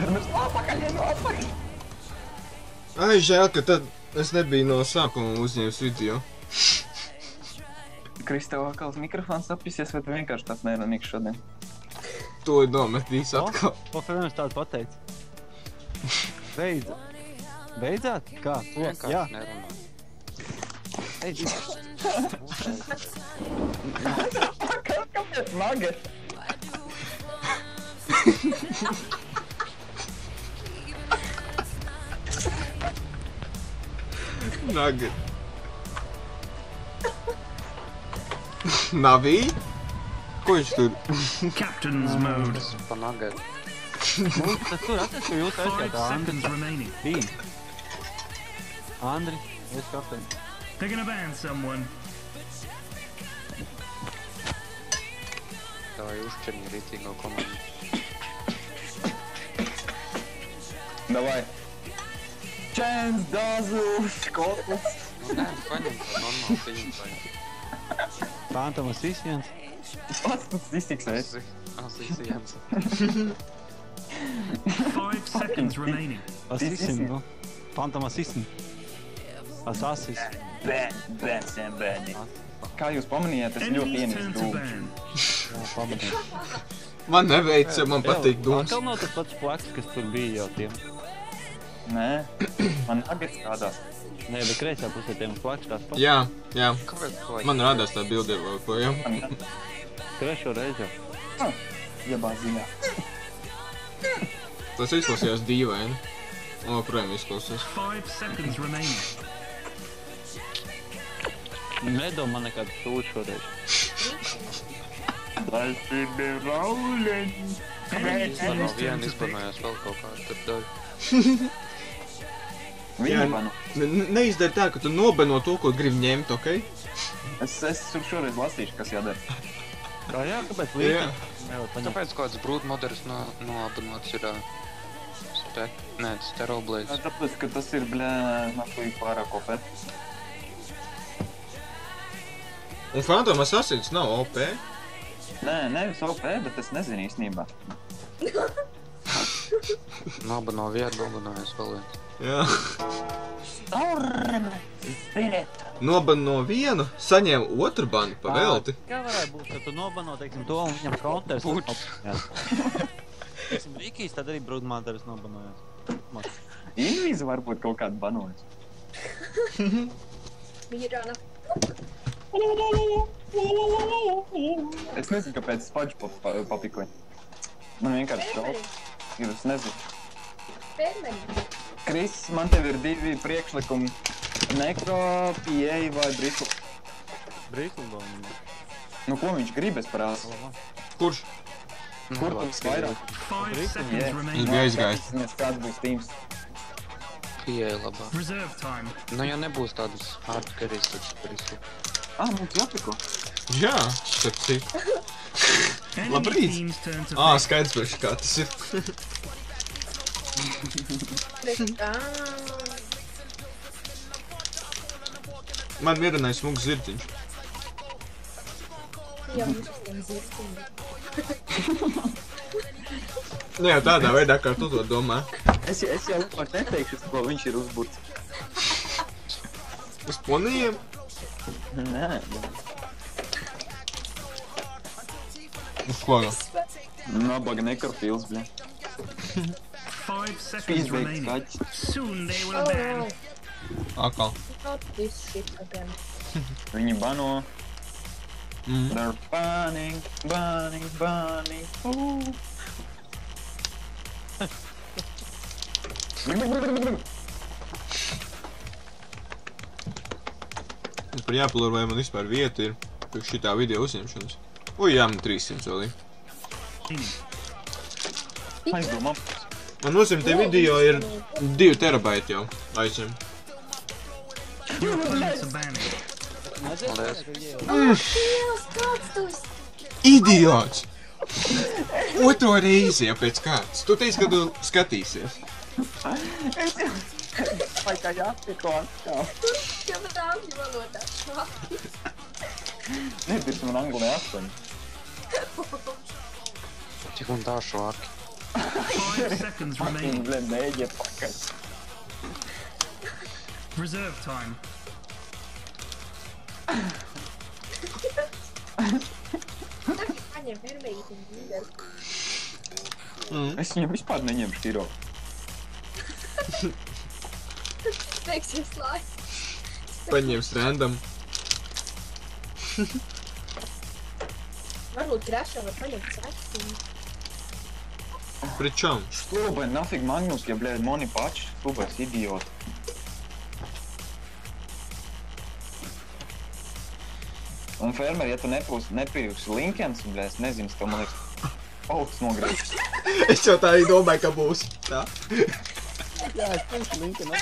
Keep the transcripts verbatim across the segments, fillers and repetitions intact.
Bērnus apakaļ, no apakaļ! Ai, žēl, ka tad es nebiju no sākuma uzņēmis video. Kris, tev atkal mikrofons apisies, vai tu vienkārši tāds neronīgs šodien? To ir nometīs atkal. Ko Fernands tādu pateica? Beidz. Beidzāt? Kā? Ko? Jā. Nerunā. Ej, Kāpēc nugget? Nugget. Navī? Ko viņš tur? Captain's mode. Pa nugget. tas tur atnes, ka jūs aizskatāt Five Andri. seconds remaining. Tīn. Andri, es kapteini. They're gonna ban someone. Davai uzšķirņi rītīgo komandu. Davai. Chance, Dazzle, Škotlis. Nu nē, paņem to normāli pieņem paņem. Phantomas izviens. Pats tas iztiksēs. Asisijams. Five seconds remaining. Asisim, nu. Phantomas isim. As asis. Bēn, bēn, siem bēni. Kā jūs pamanījāt, es ļoti Enemies ienis turn to dūmu. ban. Jā, pamatīt. Man neveic, ja man patīk dūms. Atkal nav tas pats plaks, kas tur bija jau tiem. Nē, man nuggets kādās. Nē, bet kreisā pusē tiem plaks tās pats. Jā, jā. Kāpēc to Man rādās tā bilde vēl ko, jā. Trešo reizi jau. Jebā ziņā. Tas izklausījās dīvaini. O, projām izklausās. Five seconds remaining. Nedomā nekādu sūdzu šoreiz. Dalfini Rowling. Enemies Tā no turn viena to pick. izbanojās vēl kaut kādu tur daļu. Viņa panu. Ne- Neizdari tā, ka tu nobeno to, ko gribi ņemt, okei? Es, es šoreiz lasīšu, kas jādara. Kā jā, kāpēc Jā. līdzi? Nevar paņemt. Tāpēc kāds brūtmoderis no, noabanots ir... ā, Spek... Nē, Steroblades. Tāpēc, ka tas ir, bļā, nahuj pārāk opē. Un Phantom Assassins nav O P. Nē, nevis opē, bet es nezinu īstenībā. Nobano vienu, nobanojas vēl viens. Jā. Storm Spirit. Nobano vienu, saņēma otru banu pa velti. Kā varētu būt, ka tu nobano, teiksim, to un viņam counters? Būtu. Teiksim, Vikijs tad arī brūdmāteris nobanojās. Mas. Invizi varbūt kaut kādu banojas. Mīrāna. Es nezinu, kāpēc Spudge pap papikoja. Man vienkārši šaup. Jo es nezinu. Pērmeni. Kris, man tev ir divi priekšlikumi. Nekro, P A vai Bristle. Brīklundom. Nu, ko viņš grib, es parāsu. Kurš? Kur tu vairāk? Five Yeah. seconds Viņš remaining. bija aizgājis. Mēs kāds būs teams. Pieeja labāk. Reserve time. Nu, ja nebūs tādas hardcarries, tad Bristle. Ah, mums jāpiko. Jā, starp citu. Enemy Labrīt. team's turn to Ā, pick. skaidrs, priekš kā tas ir. Ā, Man mierināja smugs zirdziņš. jau mums visiem zirdziņi. Nu jā, tādā veidā, kā tu to domā. Es, es jau vispār neteikšu, ko viņš ir uzburts. Uz ponijiem? Nē, Uz ko? nabaga nekrofils, bļa. Five seconds Pīzbeigts remaining. kaķis. Soon they will Oh, ban. Akal. not this shit again. Viņi bano. Mm. They're banning, banning, banning. Ooh. Par jāpalur, vai man vispār vieta ir priekš šitā video uzņemšanas. Ui, jā, man trīssimts vēl ir. Aizdomā. Man nozīm, te video ir divi terabaiti jau aizņem. Your opponents are banning. Paldies. Dievs, kāds tu esi? Idiots! Otro reizi jau pēc kāds. Tu teici, ka tu skatīsies. Vai kā jāpiko atkal. Jau man angļu valodā. Nepirks man angulē astoņi. Tik un tā švāki. Five seconds remaining. Blēd, neiet pakaļ. Reserve time. Paņem fermīgi un līderi. Es viņam vispār neņemšu hero. Beigsies laiks. Paņems random. Varbūt Crashā var paņemt sekciju. Pričom? Slūbai, nafig Magnus, ja blēd moni pači. Slūbais idioti. Un fermeri, ja tu nepūsi, nepirksi Linkens, blēd, es nezinu, tev man liekas augsts nogriežas. Es jau tā arī domāju, ka būs. Tā. Jā, es pirms linka nav.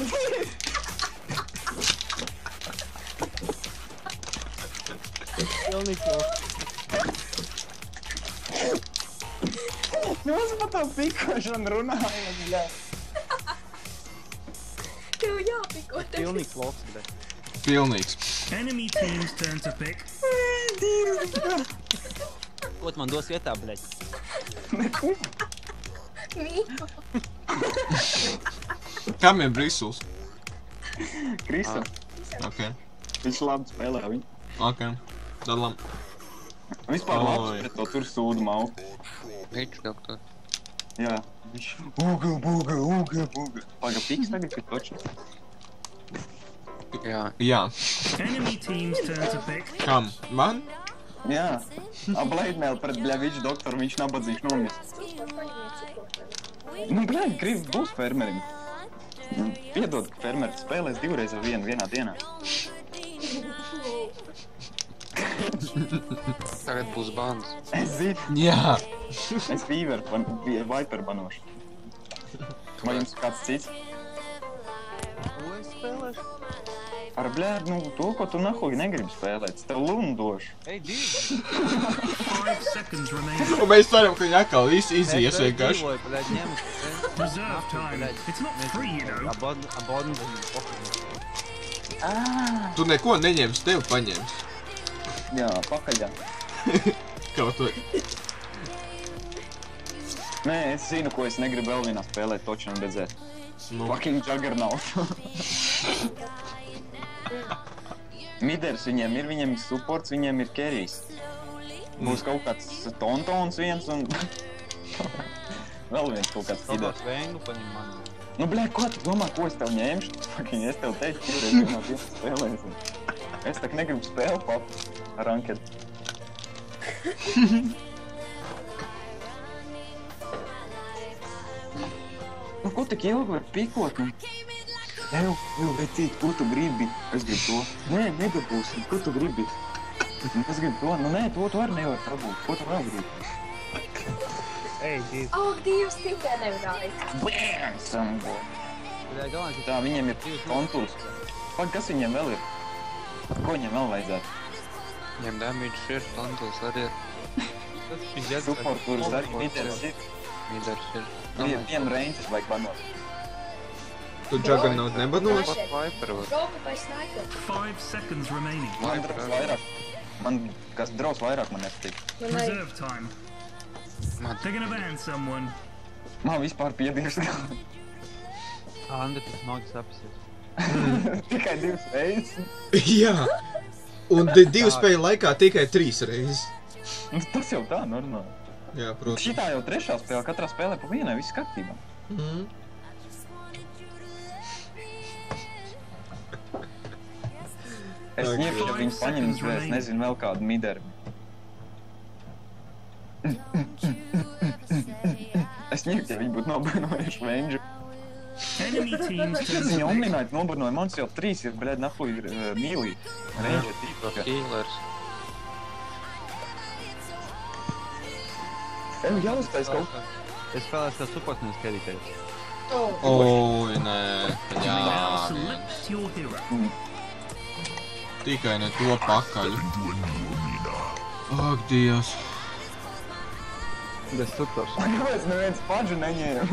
Pilnīgi to. Jūs par to pikošanu runājat, blēd. Tev jāpiko tev. Pilnīgi flops, bet. Pilnīgs. Enemy team's turn to pick. Ko tu man dos vietā, bļaļ? Mīko. Kam ir Brisuls? Krista, Ok. viņš labi spēlē viņu. Ok. Dalam. Vispār Oi. labs pret to tur sūdu mauku. Viņš doktor. Jā, viņš ūga, būga, ūga, būga. Paga piks tagad, ka toči. Jā. Jā. Enemy team's turn to pick. Kam? Man? Jā. A Blaidmēl pret bļaviču doktoru viņš nabadzīgs nomies. Vispār paņemiet ciklotēm. Nu, bļaļ, grib būs fermerim. Piedod, ka fermeris spēlēs divreiz ar vienu vienā dienā. Tagad būs bands. Es zinu, Jā. es Fever, ban, Viper banošu. Vai jums kāds cits? Ko es spēlēšu? Ar bļēd, nu, to, ko tu nahuj negribi spēlēt, es tev lunu došu. Ej, divi! Five seconds remaining. Un mēs ceram, ka viņi atkal visi izies vienkārši. Dzīvoju, bļaļ, ņem. Reserve time. It's not free, you know. Abandon, abandon, pokoj. Tu neko neņems, tev paņems. Jā, pakaļā. Kaut to. Nē, es zinu, ko es negribu vēl vienā spēlēt, točinu redzēt. Nu. Fucking Juggernaut. Miders viņiem ir, viņiem ir supports, viņiem ir carries. Būs kaut kāds tontons viens un... vēl viens kaut kāds Kaut miders. kāds vengu paņem man. Nu, blē, ko tu domā, ko es tev ņemšu? Fucking, es tev teicu, divreiz vienā dienā spēlēsim. Es tak negribu spēli pap ar ranketu. Nu, ko tik ilgi var pikot? Nu? Ev, ev, vecīt, ko tu gribi? Es gribu to. Nē, nedabūsi, ko tu gribi? Es gribu to. Nu, nē, to tu arī nevar dabūt. Ko tu vēl gribi? Ej, divi. Ak, Dievs, tikai nevarāja. Bēm, sambo. Bļaļ, galvenais, ka Tā, viņiem ir kontūrs. Pag, kas viņiem vēl ir? Ko viņiem vēl vajadzētu? Viņam damage ir, Pantos arī ir. tas šis jēdz. Support turus arī miders ir. Miders ir. Vien, vienu ranges vajag banot. Tu Juggernaut nebanos? Pat Viper var. Roka vai sniper. Five seconds remaining. Man draus vairāk. Man, kas draus vairāk man nepatīk. Man vajag. Reserve time. Man They're gonna ban someone. Man vispār piedirs. Anda, tas smagi sapsies. Tikai divas reizes. Jā. Un di- divu spēļu laikā tikai trīs reizes. Nu, tas jau tā, normāli. Jā, protams. Šitā jau trešā spēle, katrā spēlē pa vienai, viss kārtībā. Mhm. Es Ok. ņemšu, ja viņi paņems, bet es nezinu vēl kādu mideru. Es ņemšu, ja viņi būtu nobrinojuši Venģu. Enemy team's turn Viņa to pick. omnināti nobrinoja, man jau trīs ir, bļēd, nahuj, ir uh, mīlī. Venģa tīpa. healers. Ev, jāuztais kaut Es spēlēšu kā supportnēs kerītējs. Oh. Oi, nē. Jā, Now vien. select your hero. Tikai ne to pakaļ. Ak, Dievs. Es supports. Kāpēc neviens paģu neņēma?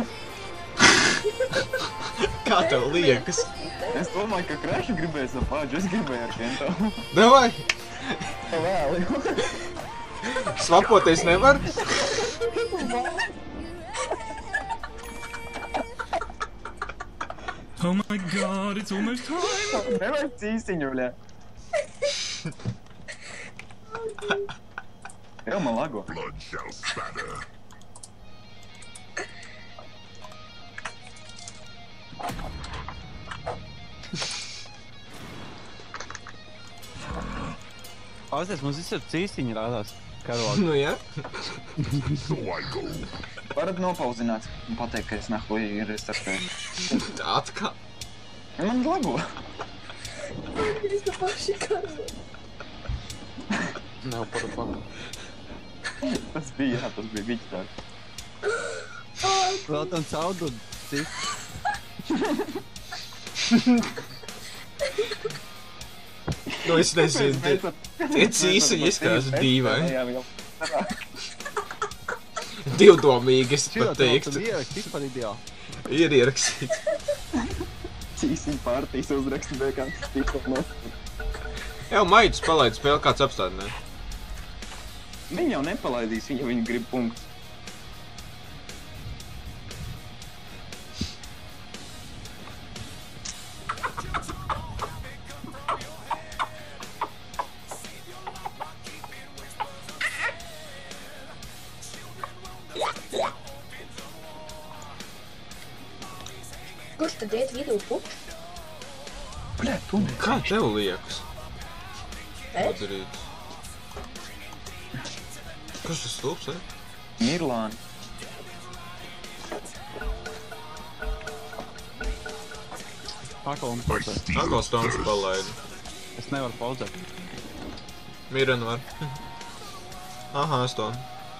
Kā tev liekas? Es domāju, ka Crashu gribēs ar paģu, es gribēju ar Kento. Davai! Vēl. Svapoties nevar? Oh my god, it's almost time! Nevajag cīsiņu, bļā. Jau man lago. Blood shall spatter. Ausies, mums visur cīsiņi rādās. Karogi. Nu, jā. So I go. Varat nopauzināt un pateikt, ka es nahuj ir restartēju. Atkal. Man lago. Es to paši karoju. Nav par pagu. Tas bija, jā, tas bija biķi tā. Vēl tam caudu cik. Nu, es nezinu, tie, tie cīsiņi izskatās dīvaini. Jā, jau. Divdomīgi, es Šitā pat tev teiktu. tam ierakst vispār ideāli. Ir ierakstīts. Cīsiņu pārtīs uzrakstu beigās. Tikko nost. Jau maitus palaid spēli, kāds apstādinē. Viņi jau nepalaidīs, viņi, viņi grib punktus. Kurš tad iet vidū puč? Bļā, tu ne. Kā tev liekas? Es? Padarīt. Kas tas stulps, eh? Mirlāni. Pakal un pauzē. Atkal stāns palaidi. Es nevaru pauzēt. Miren var. Aha, stāv.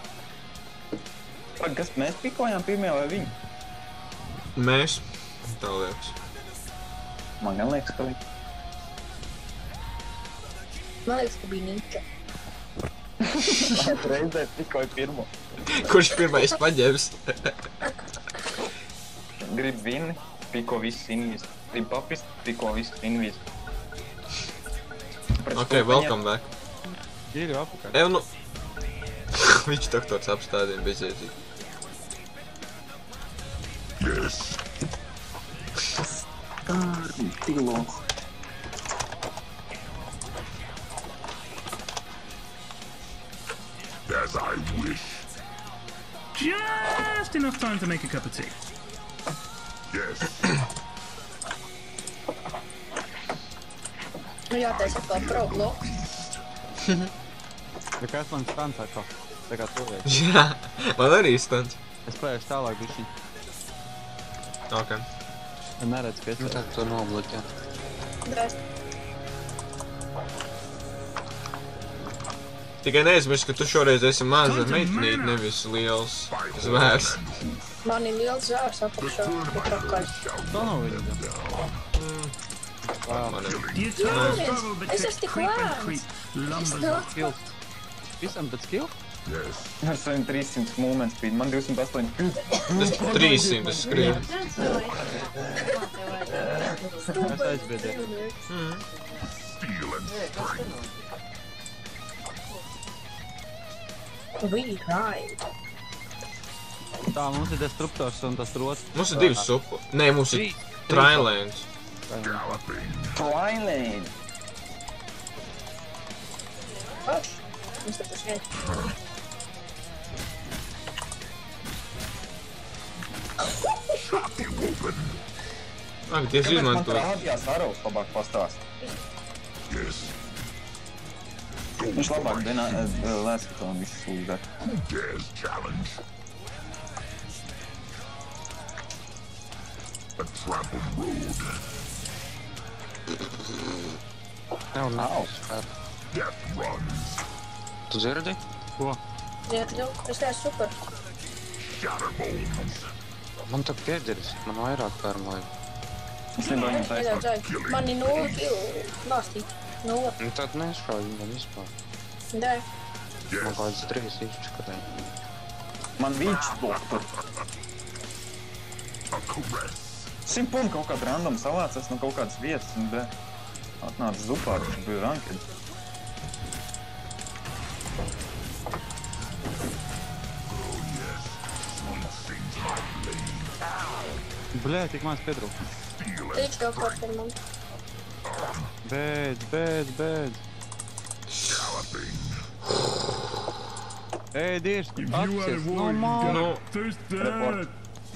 Pag, kas mēs pikojām pirmajā vai viņi? Mēs. Tā liekas. Man gan liekas, ka viņi. Man liekas, ka bija Niča. Reizē pikoja pirmo. Kurš pirmais paņems? Grib vini, piko visus invis. Grib papist, piko visus invis. Ok, welcome back. Ir jau apakaļ. Ev, nu... Viņš doktors apstādina bezjēdzīgi. Yes. Stārni, pilons. As I wish. Just enough time to make a cup of tea. Yes. Nu jātais atkal pro bloku. Ja kāds man stans atkal. Tā kā to vajag. Jā, man arī stāns. Es pējuši tālāk bišķiņ. Ok. Ja neredz Nu piecēt. tad to nobloķē. Dres. Tikai neaizmirst, ka tu šoreiz esi maza meitnīt, nevis liels zvērs. Man ir liels zvērs apakšā. Bet apakaļ. To nav viņa. Man ir. The eternal struggle Es esmu betwixt tik creep and lēns. creep Es lumbers nāku. off. Skill. Visam pēc skill? Yes. Ar saviem trīs simti movement speed, man divsimt astoņi. Es trīs simt skrienu. Es aizbiedēju. Steel and strength. We ride. Tā, mums ir destruktors un tas rots. Mums ir divas supu. Nē, mums ir trailēns. Galloping. Twilight. Paš. Mums tad tas viens. Shotty open. Ak, Dievs Kāpēc man izmantoja. rādījās Arovs labāk pastāst? Yes. Viņš labāk dienā lēs, ka tam viss sūdēt. Who dares challenge? A trampled road. Nav Au. nav spēr. Death runs. Tu dzirdi? Ko? Jā, tad jau. Es neesmu super. Shatterbones. Man tā piedirs, man vairāk pērmoja. Es nebiju viņam taisnāk. Nedaudzēju. Man ir nulle kilu bāstīt. Nulle. Nu tad nešauj viņam vispār. Dē. Man kāds trīs izčakarēja. Man viņš doktor. A caress. Simt punktu kaut kāda random savācās no kaut kādas vietas un be. Atnāca zupā, viņš bija ranked. Oh yes. Sweet sings my blade. Bļē, tik maz pietrūk. Līdz tev kaut ar man. Beidz, beidz, beidz. Ej, Dievs, You are apsies, the no warrior. man. Nu, First dead.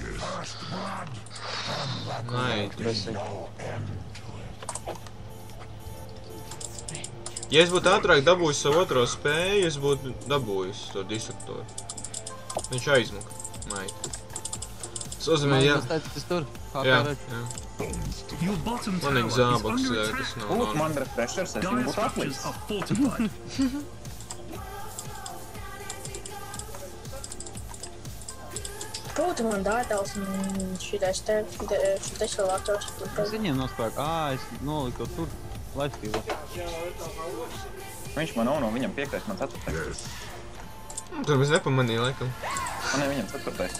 nē. Ja es būtu ātrāk dabūjis savu otro spēju, es būtu dabūjis to disruptoru. Viņš aizmuka. Maigi. Tas nozīmē, jā. Tas teica, tas tur. Kā Jā, kā redz. jā. Your bottom Man tower ir is zābaks, under jā, attack. tas nav Lūk, labi. man refreshers, es viņu Dire būtu structures atlicis. are fortified. Būtu man dātals un šitais te, de- šitais elators. Es viņiem nospēku. Ā, es noliku tur. Lifesteal. Viņš man nav no viņam piektais, man ceturtais. Tur mēs nepamanīja, laikam. Man ne viņam ceturtais.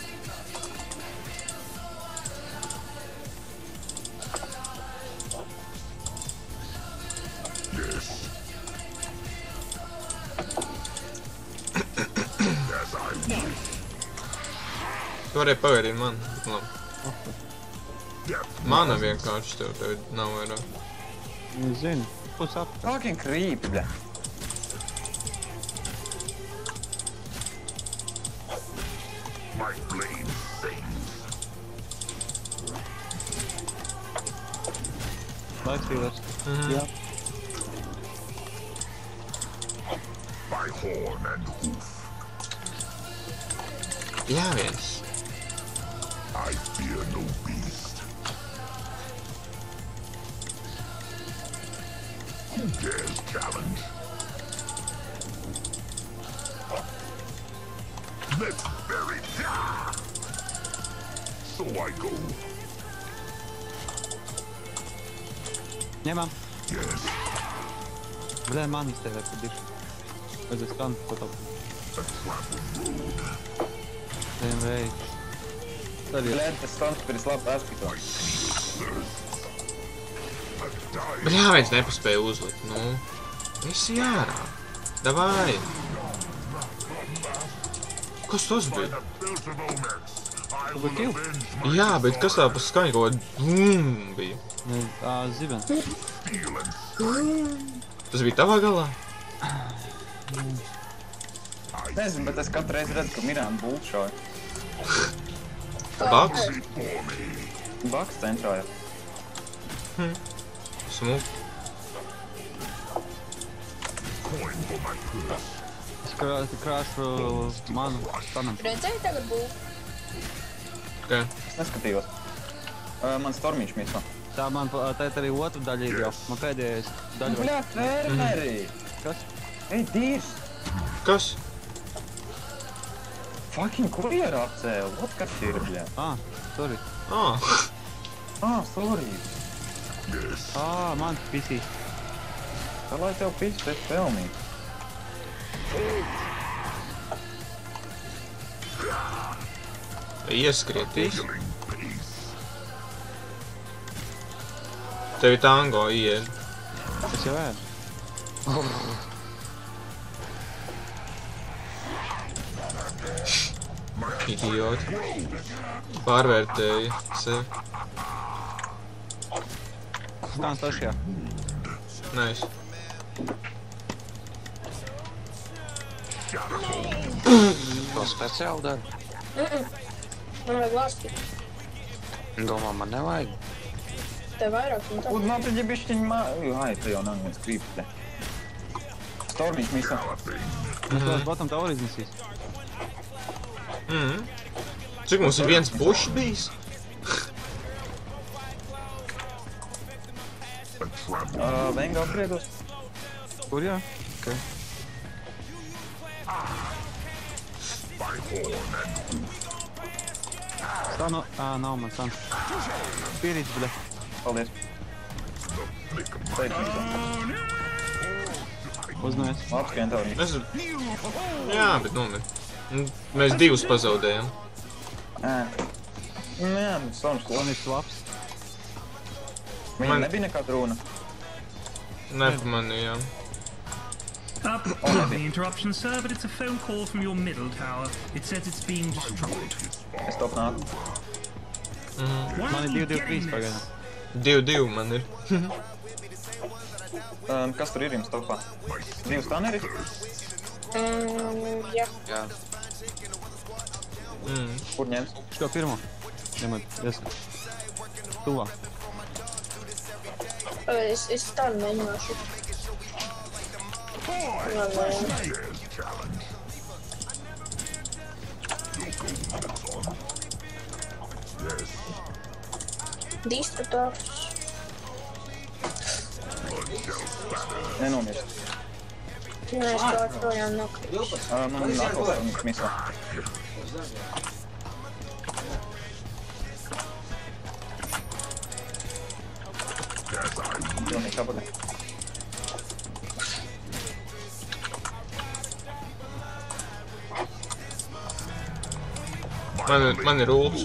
Tu varēji pagaidīt man. Labi. Mana vienkārši tev tev nav vairāk. Es zinu. Pus ap. Fucking creep, bļa. My blade sings. Lifestealers. Mhm. Jā. By horn and hoof. Jā, viens. I fear no beast. Who dares challenge? Let's bury it. So I go. Ņemam. Yes, Bļē, man iztērē pa dišu. Es esmu kan, ko top. a trampled road. Tiem reiz. Tad ir. Bļa, tas stans pirms labi aizskito. A dying Bet jā, viens nepaspēja uzlikt, nu. Visi jārā. Davai. Kas tas bija? built of Omex. I Tu will biji avenge my Jā, bet kas tā pa skaņu kaut kāda vum bija? Ā, zibens. steel and Tas bija tavā galā? Nezinu, bet es katru reizi redzu, ka Mirāna bulčoja. Baks? Baks centrā jau. Smuk. coin for my purse. Es krā- krāšu manu stanam. Redzēji tagad būtu? Kā? Es neskatījos. Uh, man stormiņš mīsā. Tā man pa- tēt arī otru daļu ir jau. Man pēdējais daļu. Bļa, fermeri! Kas? Ej, dīrs! Kas? Fucking kurjeru apcēla. Ot, kas ir, bļa? Ā, sorry. Ā, Ah, sorry. Ā, man pisī. Tā lai tev pīks pēc pelnīt. ieskrieties. Killing peace. Tev ir tango ied. Es jau ēdu. Idioti. Pārvērtēja sevi. Stans tašajā. Nice. To speciāli dara. Man vajag lāstīt. Domā, man nevajag. Tev vairāk un tā. Un man tad, ja bišķiņ mā... Ai, te jau nav viens krīp, te. Stormiņš mīsā. Mums tos bottom tower iznesīs. Mhm. Cik mums ir viens pušs bijis? Uh, Venga apgriedos. Kur jā? Okay. Stanu. Ā, nav man stans. Spirits, bļa. Paldies. Teicu mīsā. Uzmēs. Labs, ka Entorni. Es... Jā, bet nomir. Mēs divus pazaudējām. Ē. Nē, nu, Storms Man kloni. ir swaps. Viņa Man- nebija nekāda runa. Nepamanījām. Uh, pardon the interruption, sir, but it's a phone call from your middle tower. It says it's being destroyed. Es top nāku. Why Man aren't ir you divi, divi, getting trīs this? pagaidām. Divi, divi man ir. Um, kas tur ir jums topā? Divas taneri? Mm, jā. Jā. Mm. Kur ņems? Šo pirmo. Ņemot, ieskat. Tuvā. Es, es tādu mēģināšu. Labi. Here's challenge. Yes. Destruktors. Nenomirst. Nē, es kaut projām nokrīšu. Uh, man nākos un misā. Pilnīgi kabadē. Man ir, man ir ults.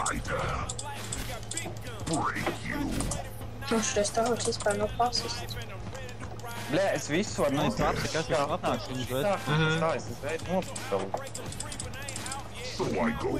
Nu, šitais tālāks vispār nav pasists. Bļē, es visu varu Nē, es nopirkt. apsi, kas Kā ir apnāk apnāks, šis viņš tā, Mhm. tā, es es veidu nopirkt tavu. So I go.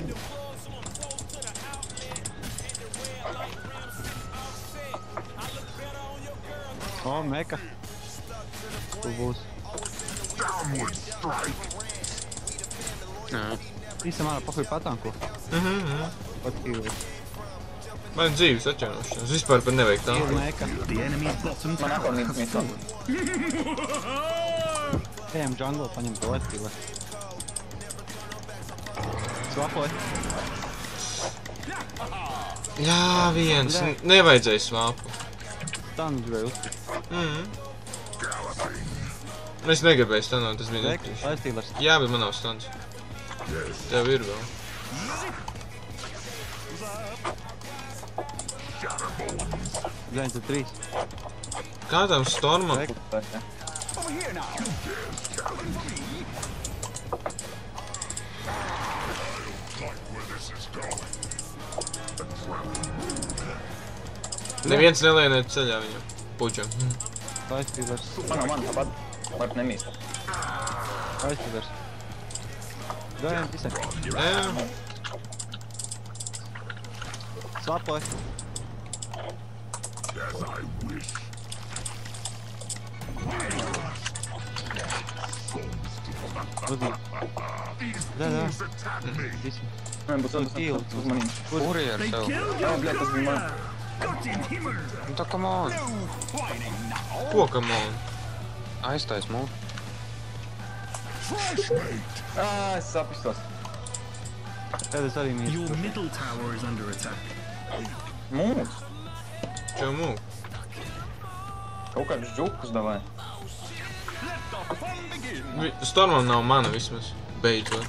O, meka. Tu būs. Downward strike. Jā. Īsam ārā pahuj patanko. Mhm, mhm. Pat kīvi. Man ir dzīves atjaunošanas. Vispār par nevajag tā. Ir meka. The enemy's bottom Man atkal tower mīts has misā. fallen. Ejam jungle, paņem to atkīvi. Svapoj. Jā, viens. N- Nevajadzēja svāpu. Tā nu gribēju uztikt. Mhm. Es negribēju stanot, tas bija Rek, netīši. aiztīlers. Jā, bet man nav stans. Tev ir vēl. Zēņ, tu trīs. Kā tam stormam? Rek, Tā, jā. Neviens nelieniet ceļā viņam. Pučam. aiztīlers. Man nav man tāpat. Var nemīst. Aiztīlers. Zēņ, visai. Jā. Svapoj. As I wish. Uzmīt. Dā, dā. Attack me. Visi. Man būs Tu uzmanīgs. tīli. Uzmanīgs. Kur ir They tev? killed Jā, your bļē, tas bija man. brother. Gott in Himmel. Nu tā, come on. Pokamon. Aiztais mūs. Ā, es sapistos. Tad es arī mīstu. Your middle tower is under attack. Mūs. Čau mūk. Kaut kāds džukus davai. Vi- Stormam nav mana vismaz. Beidzot.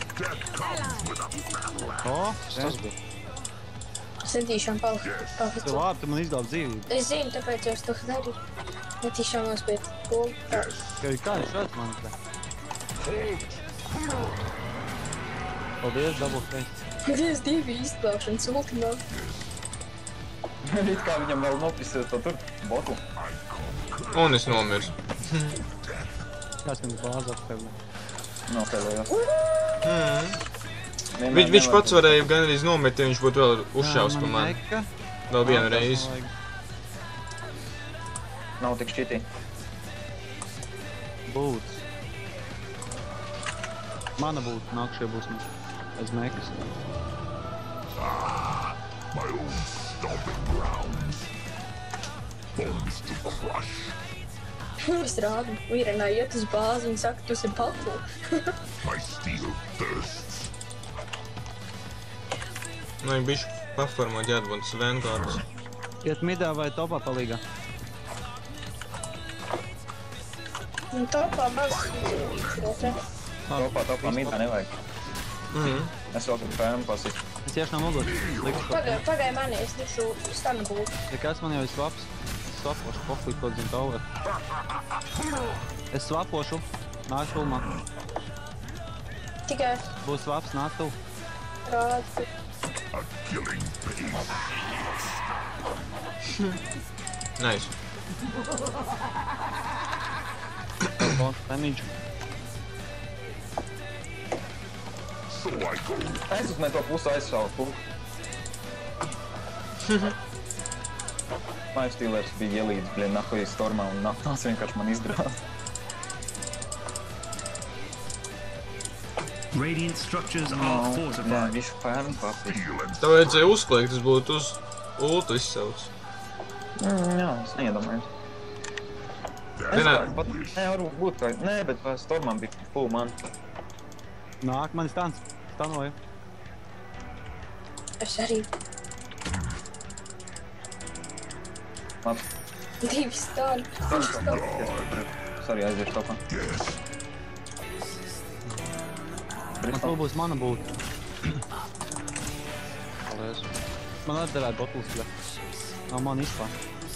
O, Tas bija. Centīšām tev palikt. vārdu, tu man izdāv dzīvību. Es zinu, tāpēc es to darīju. Netīšām nospiet poli. Tā. Tev ir kāds šāds man te. Paldies, dabū teikt. Es divi izplaušanas ultimā. It kā viņam vēl nopisēt to tur botu. Un es nomirstu. Kāds man bāzā tev. Nokēlējās. Mhm. Vi, viņš pats varēja gan arī nomirt, ja viņš būtu vēl uzšaus pa mani. Meka. Vēl vienu reizi. Nav tik šķitī. Būts. Mana būtu, nākšie būs mums. Aiz mekas. My own stomping grounds. Bones to crush. Es rādu, Vīrenā iet uz bāzi, viņa saka, tu esi patu. My steel thirsts. Nu, ja bišķi paformot jādabūnas Vanguards. Iet midā vai topā palīgā? Un topā baz. Topā, topā, mītā nevajag. Mhm. Es vēl gribu pēram pasīt. Es iešu no muguras. Liks kaut Pagai, pagai mani, es nešu stanu būtu. Ja kas man jau ir svaps? Es svapošu poklī kaut zin tower. Es svapošu. Nāk filmā. Tikai Būs svaps, nāk tu. rādu. A killing pace. Nice. Bons damage. So I go. Aizsūtmē to pusi aizšauju. Kur? Lifestealers bija ielīdz, blin, nahuj stormā un nā- tās vienkārši man izdrāz. Radiant structures are Jā, fortified. visu pērnu papīru. Steel and Tev vajadzēja uzkliegt, tas būtu uz ultu izsauc. Mm, jā, es neiedomājos. Es Vienā- kā pat, nē, varbūt būt kā, nē, bet pa stormām bija full man. Nāk, man stans. Stanoju. Es arī Labi. divi stādi. Sorry, aiziešu topā. yes. Man vēl būs mana būt. Paldies. Man atderēt botulis, bļa. Nav man izpār.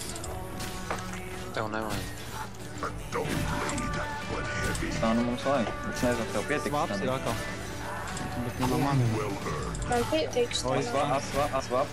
Tev nevajag. A dull blade, but heavy. Tā nu mums vajag. Es nezinu, tev pietiks. Svaps ir atkal. Bet nu no mani. Well earned. Man pietiek O, es stādi. va, es va, es va,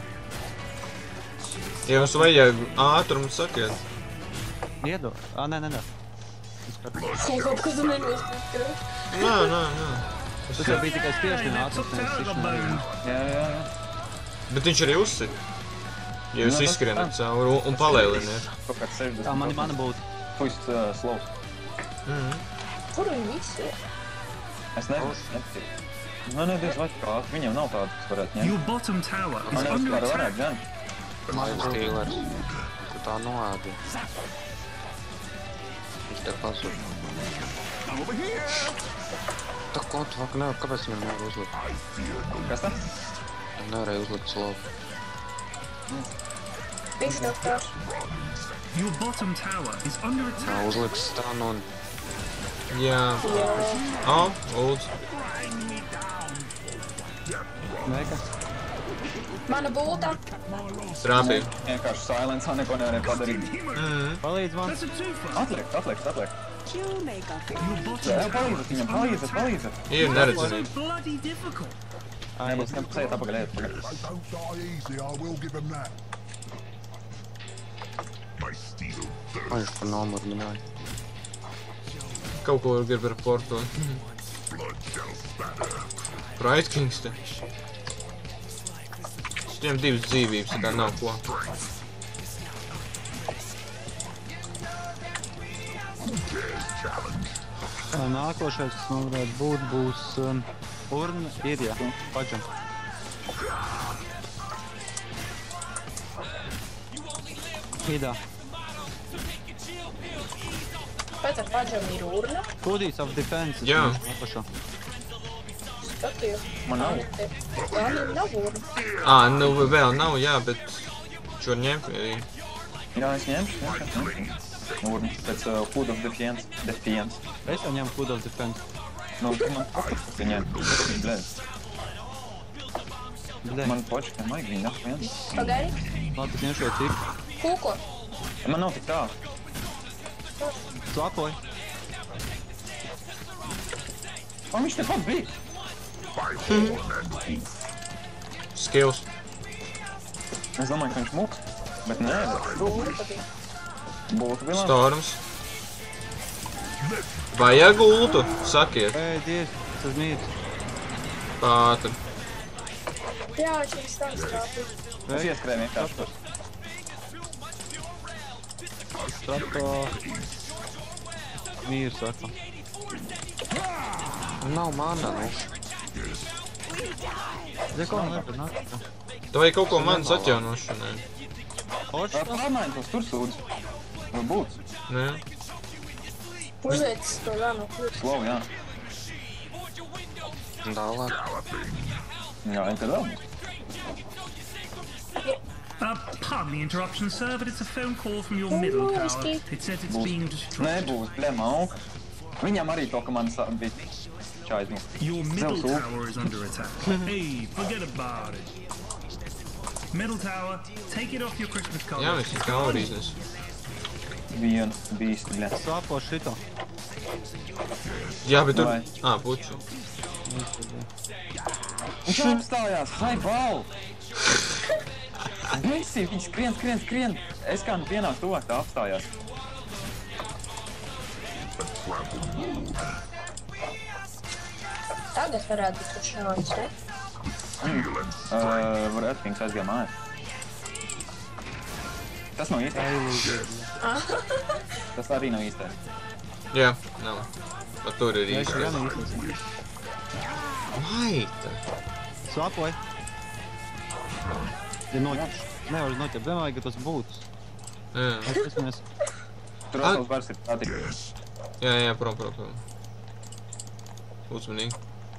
Ja jums vajag ātrumu, sakiet. Iedo. Ā, nē, nē, nē. Kaut kas tu nenospēj. Nē, nē, nē. Tas jau bija tikai spiešana They ātrs, took nevis out the sišana arī. bone. jā, jā, jā. Bet viņš arī uzsit. Ja jūs Nu, tas izskrienat tā. cauri un- un palēliniet. Kaut kāds sešdesmit. Tā man ir mana būt. Puists uh, slavs. Mhm. Kur viņi visi ir? Es nezinu, nepatiek. Nu, ne, diez vai kā, viņam nav tāda, kas varētu ņemt. Your bottom tower is Man jau under vispār attack. varētu ņemt. Lifestealers. Tu tā noēdi. Viņš te pazūd. Tā ko tu vāk nevar, kāpēc viņam nevar uzlikt? Kas tā? Viņam nevarēja uzlikt slovu. Viss doktor. Your bottom tower is under Nav attack. uzlikt stanu un Jā. Jā. O, ulds. Nekas. Mana būta. Trāpīja. Vienkārši silencā neko nevarēja padarīt. Mhm. Palīdz man. That's a twofer. Atliek, atliek, atliek. Your bottom Jā, tower palīdzat viņam, is under palīdzat, attack. palīdzat. Ir So neredzenīgi. bloody difficult. Ai, Nebūs, nebūs, ejiet apakaļ, ejiet apakaļ. They don't die easy, I will give them that. My steel thirst. viņš par numuru minēja. Kaut ko grib ar porto. Blood shall spatter. Bright Kings te. Viņam divas dzīvības, tā kā nav ko. Ā, Nākošais, kas man varētu būt, būs um, urna ir, jā. Paģam. Idā. Pēc ar paģam ir urna. Kūdīs of defense. Jā. Nākošo. Skaties. Man nav. Man nav urna. Ā, nu vēl nav, jā, bet šo var ņemt arī. Jā, es ņemšu, ņemšu, ņemšu. Urni, pēc uh, Hood of Defiance. Defiance. Es jau ņemu Food of defense. Nu, tu man pokas, kas viņai. Blēd. Bļē. Man počka, man vajag viņa nāk viens. Pagaidi. Labi, es ņemšu jau cipu. Kūko. Man nav tik tā. Slapoju. O, viņš tepat bija. By horn and hoof. Skills. Es domāju, ka viņš mūks. Bet nē, Urna bija. būtu bija labi. Storms. Vajag ultu, sakiet. Ej, diez, tas mīts. Pātri. Jā, šis stāsts trāpīja. Es ieskrēju vienkārši. Strato. Mīru saka. Nav mana, nu. Zeko, nevar nāk. Tev vajag kaut ko manas atjaunošanai. Hoši? Pārmaiņ tos tur sūdz. Varbūt. Nē. Uzveicis to ranu. Slow, jā. Tālāk. Jā, kad vēl būs. Uh, pardon the interruption, sir, but it's a phone call from your Oh, middle tower. whiskey. It says it's Būs. being destroyed. Nebūs, blēm, auga. Viņam arī to, ka man sā- bija čājs mūs. Your middle Zelsu. tower is under attack. Hey, forget about it. Middle tower, take it off your Christmas card. Jā, viņš ir kalorīznes. Vienu bīsti, blēm. Slapo šito. Jā, bet tur... Vai. Ā, puči. Viņš apstājās, vai bal! Visi, viņš skrien, skrien, skrien. Es kā nu pienāk tuvāk, tā apstājās. Tagad varētu būt šāds, ne? Uh, varētu, ka viņš aizgāja mājās. Tas nav īstais. Tas arī nav īstais. Jā, nav. Pat tur ir Jā, īstais. jā, nav īstais. Maita. Svapoj. Ja noķer. Nevar noķert. Vienmēr, ka tas būtu. Jā, Tas mēs... Tur vesels bars ir tātī. jā, jā, prom, prom, prom. Uzmanīgi.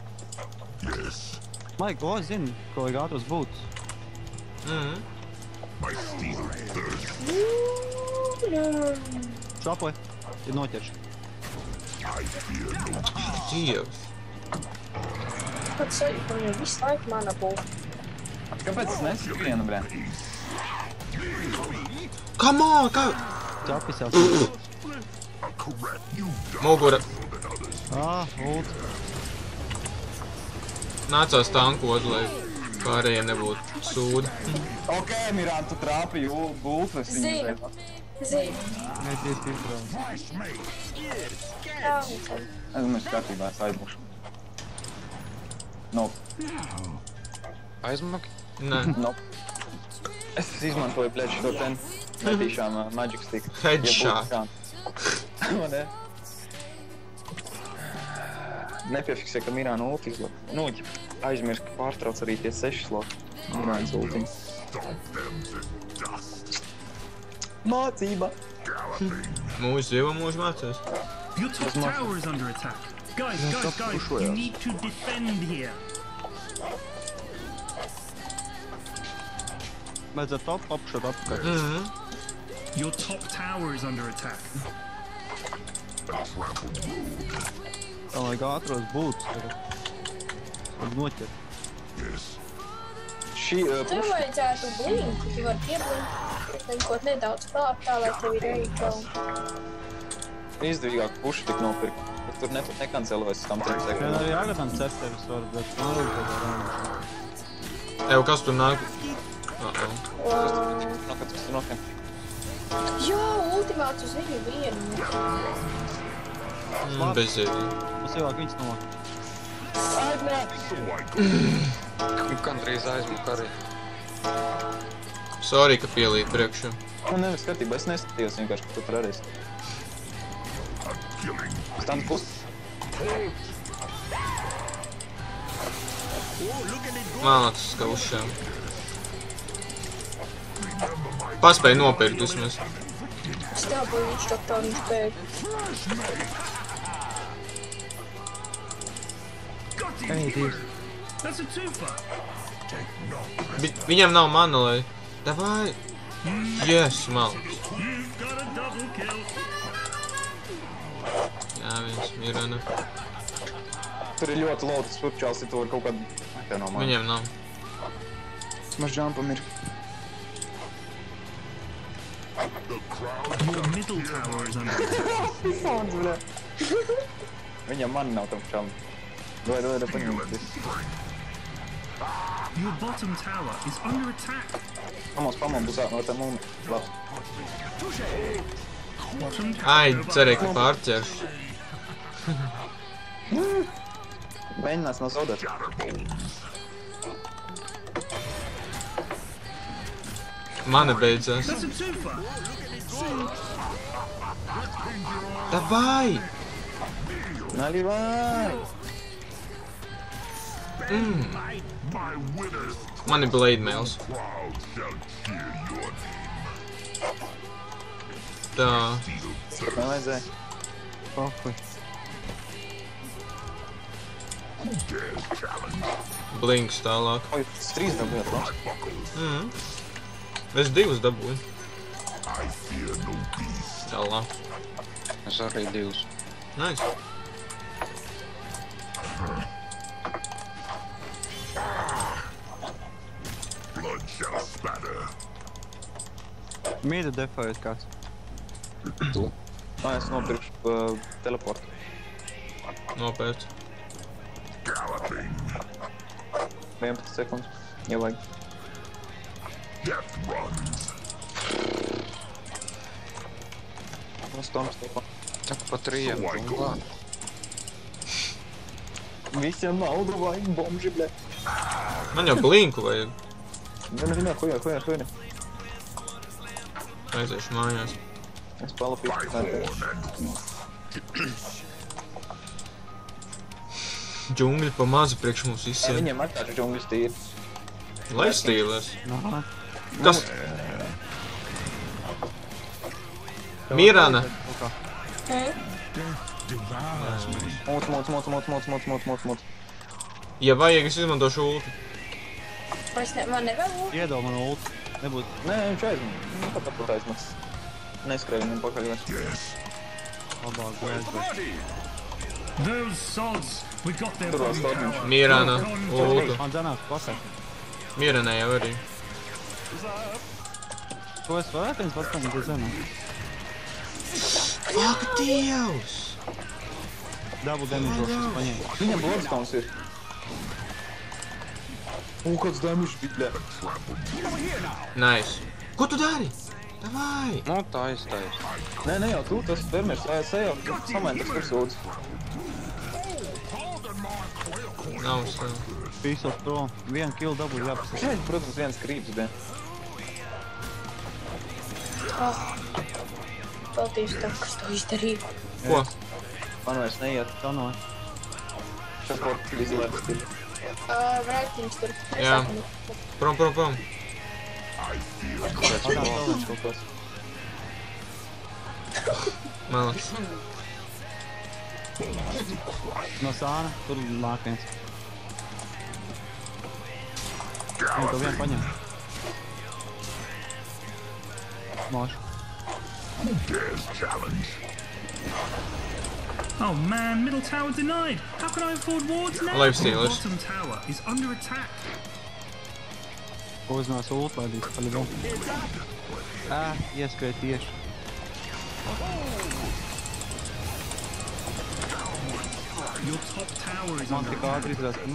Maik, ko zini, ko vajag ātros būt? Mhm. My steel thirst. Svapoj. Ja noķerš. I fear no Dievs. Pats sajūt, man jau visu laiku mana būs. Kāpēc es neskrienu, brē? Come on, kā? Čapis jau. Mugura. Ā, ult. Nācās tankot, lai pārējiem nebūtu sūdi. Ok, Mirān, tu trāpi bulfes. Zinu. Zinu. Mēģīs pīprāt. Jā, un Es domāju, skatībā es aizmušu. Nope. Aizmaki? Nē. Nope. Es izmantoju, bļaļ, šo ten metīšām uh, Magic Stick. Headshot. Ja Man ne? Nepiefiksē, ka Mirāna ulti izlaka. Nu, ja aizmirst, ka pārtrauc arī tie seši sloki. Mirānas ulti. Mācība. Mūsu dzīvo mūsu mācās. Your top tower is under attack. Guys, guys, guys, you need to defend here. Vajadzētu top apšot apkārt. Mhm. Your top tower is under attack. Tā vajag ātros būt. Vajag noķert. Šī uh, tev vajadzētu blinku, tu vari pieblink. Blinkot nedaudz klāt, tā lai tev ir reikla. izdevīgāk puši tik nopirkt. Bet tur ne, nekancelojas tam trim Vien sekundēm. arī Agatam certevis var, bet man arī tādā rāmā. Ev, kas tur nāk? Uh-oh. Wow. No, kad tas tur nokiem. Jā, ultimāts uz viņu vienu. Mm, bezjēdīgi. Mums ielāk viņas no. Gandrīz aizmuka arī. Sorry, ka pielīt priekšā. Man nevar skatībā, es neskatījos vienkārši, ka tu tur arī esi. Stand pus. Mālacis, ka uzšām. Paspēj nopirkt vismaz. Es tev biju viņš tā tā viņš bēg. Ei, Dievs. That's a twofer. Vi viņam nav mana, lai... Davai! Yes, malacis. You've got a double kill. Jā, viens Mirana. Tur ir ļoti lotas purčāls, ja tu var kaut kādu... Tev nav man. Viņam nav. Maz jumpam ir. Your middle tower is under attack. Fons, bļa. Viņam man nav tam čam. Dod, dod, dod, paņemt. Your bottom tower is under attack. Pamos, pamos, būs no tam un... Labs. Bottom Ai, tower. cerēju, ka pārķeršu. Mēģinās nav zaudēt. Mana beidzās. That's a twofer. Davai! Naļivāj! Mm. Man ir blade mails. Tā. Pat nevajadzēja. Pakuj. Blinks tālāk. Oi, tas trīs dabujāt, labs. Mm. Es divus dabūju. Tālāk. Es arī divus. Nice. Blood shall spatter. Mīda defājas kāds. Tu? Nā, es nopirkšu uh, teleportu. Nopēc. Galloping. vienpadsmit sekundes. Ja vajag. Death runs. Nu, stoms topā. Tak pa trījiem. So I go. Visiem naudu vajag, bomži, bļa. Man jau blinku vajag. Vienā, vienā, huja, huja, huja. Aiziešu mājās. Es palapīšu tādu. Džungļi pa mazu priekš mums visiem. Viņiem atkārši džungļus tīri. Lai stīlēs. Nā. Kas? Mirana! Mūc, mūc, mūc, mūc, mūc, mūc, mūc, mūc, mūc. Ja vajag, es izmantošu ulti. Es ne, man nevēl būt. Iedod man ulti. Nebūt. Nē, viņš aizmūs. Nu, tāpat būtu aizmūs. Neskrēja viņam pakaļ vairs. Labāk, aizbēs. Those sods, we got their Tur vēl bottom stodiņš. tower. Mirana, ulti. Man dzenās klasē. Miranai jau arī. Ko es varētu viens pats paņemt, es zinu. Ak, Dievs! Double damage es paņēmu. Viņam bloodstones ir. U, kāds damage bija, bļā. Nice. Ko tu dari? Davai! Nu, tā iztais. Nē, ne jau tu, tas fermers, es jau samēn tas tur sūdz. Nav savu. Pīsot prom. Vienu kill double jāpasaka. Šeit, protams, viens krīps bija. Oh. Paldies tev, kas to izdarīja. Ko? Man vairs neiet. Tā no. Šapot izlēpst ir. Uh, Vrētiņš tur. Jā. Prom, prom, prom. Pagām salēns kaut kas. Malas. No sāna, tur lāk viens. Viņu to vienu paņem. Māšu. There's challenge. Oh man, middle tower denied. How can I afford wards now? Lifestealers. Bottom tower is under attack. Ko uzzinās ult laidīs, paļabu. Ā, ieskrēja tieši. Your top tower is Man under tik ātri izrās, ka nu.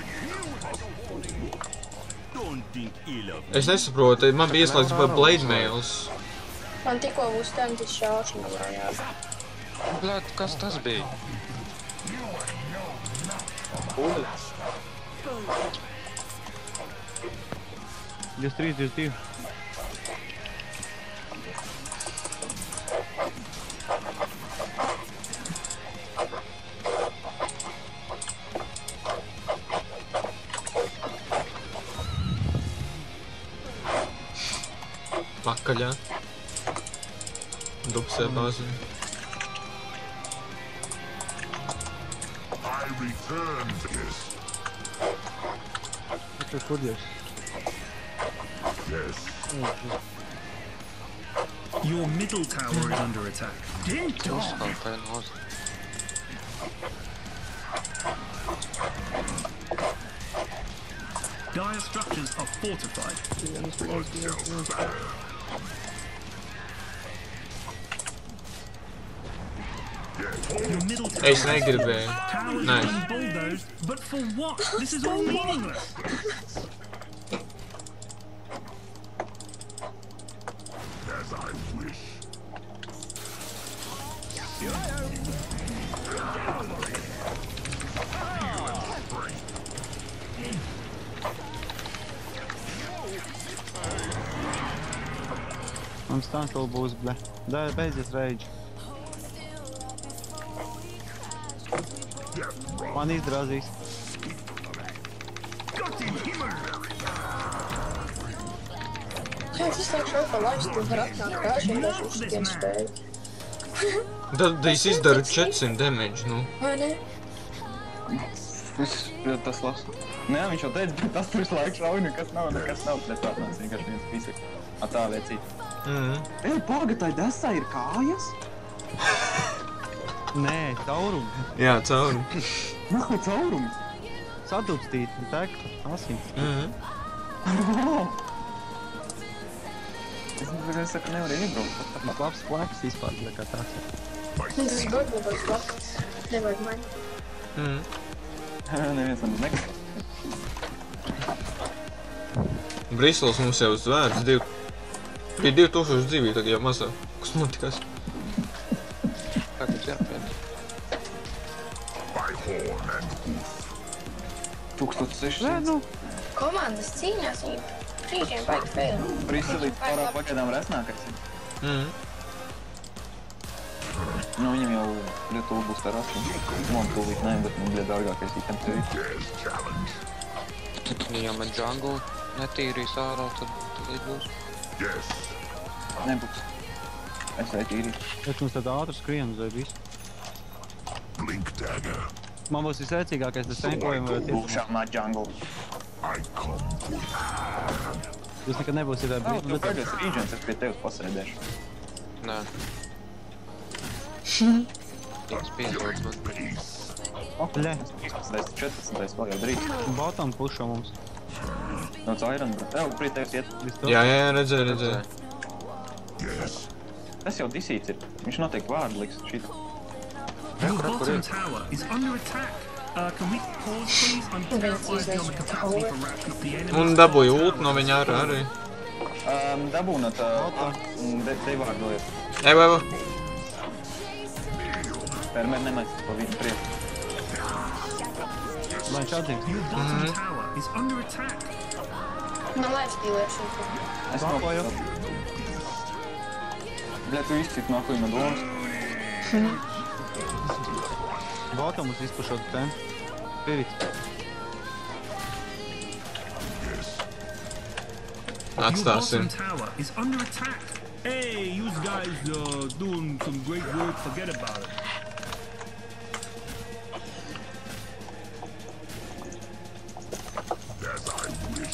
Es nesaprotu, man bija ieslēgts par Blade Mails. Man tikko uzstādīts šaušana mājās. Bļāt, kas tas bija? Pūlis. divdesmit trīs, divdesmit divi. Pakaļā. Duksē bāzi. I return to this. Tas ir kurģies. Yes. Your middle tower is under attack. Ding dong. Uzkalpē nos. Dire structures are fortified. Your middle tower Es negribēju. tower is Nice. being bulldozed, but for what? This is all meaningless. As I wish. Man stāns vēl būs, ble. Dā, beidzies rage. Man izdrāzīs. Jā, es izslēgšu vēl pa laistu, tu var atnākt kāži un daži uz šitiem spēju. Tad es izdaru četrsimt damage, nu. Vai ne? Tas, tas lasu. Nē, viņš jau teica, bet tas tur visu laiku šauj, nekas nav, nekas nav. Pēc tā nāc vienkārši viens visur. Atā liecīt. Mhm. Ej, paga, tai desai ir kājas? Nē, taurumi. Jā, cauri. Nahu caurums. Sadubstīti, tek, asins. Mhm. Es saku, nevar iebraukt. Man labs flaps vispār, kā tāds ir. Tas burbulis labs. Nevajag mani. Mhm. Neviens man nekas. Brisels mums jau zvērts. Div... Bija divi tūkstoši dzīvī, tagad jau mazāk. Kas notikās? Tagad ķerpiens. By horn and hoof. tūkstoš Nē, sešsimt. nu, Komandas cīņās, viņi brīžiem baigi fail. Briselī pārāk pagaidām resnākais ir. Mhm. Nu, viņam jau Lietuva būs tā rasti. Man tūlīt ne, bet man bija dārgākais items arī. There's challenge. Ja man jungle netīrīs ārā, tad tad būs. Yes. Nebūs. Es vai tīrīt. Es mums tad ātri skrienu vai visu. Blink dagger. Man būs visēcīgākais tas tenkojumi vai tiesam. Būšām mā jungle. I come for Jūs nekad nebūsiet tā Tev, brīdī. tev pēdējais regions, es pie tevis pasēdēšu. Nē. Tiks piedots man. peace. Bļē. piecpadsmitais, četrpadsmitais vēl jau drīz. Bottom pušo mums. No Iron, bet tev prie tevis iet. Viss to? Jā, jā, jā, redzēju, redzēju. Yes. Tas jau disīts ir. Viņš noteikti vārdu liks šit. Your bottom tower is under attack. Uh, can we pause, please? I'm terrified beyond the capacity for wrapping up the enemy. Un dabūju ult no viņa ar arī. Um, dabūnat, uh, de, te vārdu liet. Ej, vai, vai. Fermer nemēs pa viņu prieku. Lai viņš atzīst. Your bottom tower is under attack. Man liekas, pīlēšana. Es Pakoju. nopāju. Bļa, tu izcīt nākuj no domas. Bottom mums izpušot ten. Spirit. Your Atstāsim. bottom tower is under attack. Hey, you guys uh, doing some great work. Forget about it. As I wish.